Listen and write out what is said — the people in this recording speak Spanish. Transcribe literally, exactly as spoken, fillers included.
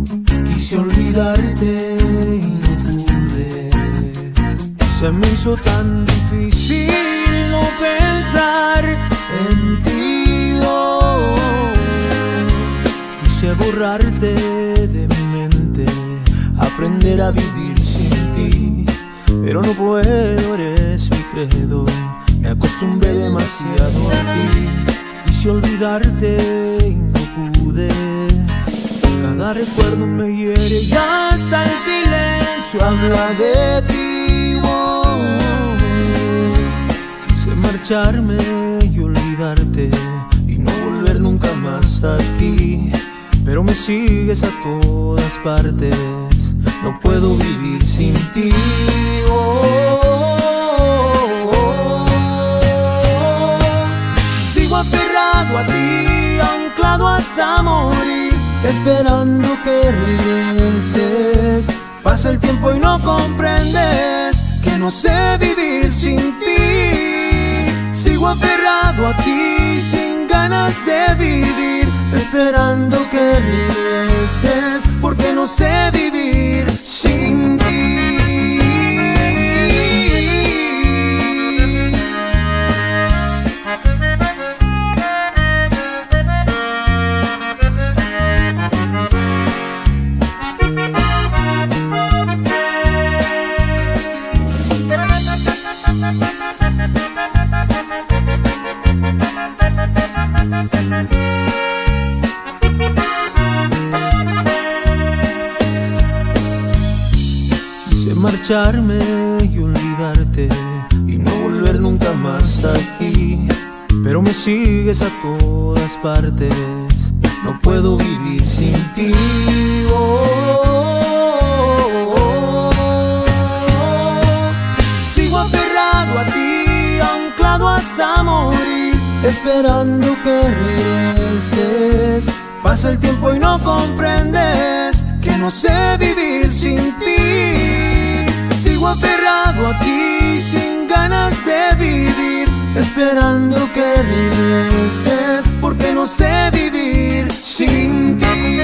Quise olvidarte y no pude. Se me hizo tan difícil no pensar en ti. Oh, quise borrarte de mi mente, aprender a vivir sin ti, pero no puedo, eres mi credo. Me acostumbré demasiado a ti. Quise olvidarte y no pude. Cada recuerdo me hiere y hasta el silencio habla de ti. Oh, quise marcharme y olvidarte y no volver nunca más aquí, pero me sigues a todas partes. No puedo vivir sin ti. Oh, sigo aferrado a ti, anclado hasta morir, esperando que regreses. Pasa el tiempo y no comprendes que no sé vivir sin ti. Sigo aferrado aquí, sin ganas de vivir, esperando que regreses, porque no sé vivir sin ti. Quise marcharme y olvidarte y no volver nunca más aquí, pero me sigues a todas partes. No puedo vivir sin ti. Oh, oh, oh, oh. Sigo aferrado a ti, anclado hasta morir, esperando que regreses. Pasa el tiempo y no comprendes que no sé vivir sin ti. Sigo aferrado aquí, sin ganas de vivir, esperando que regreses, porque no sé vivir sin ti.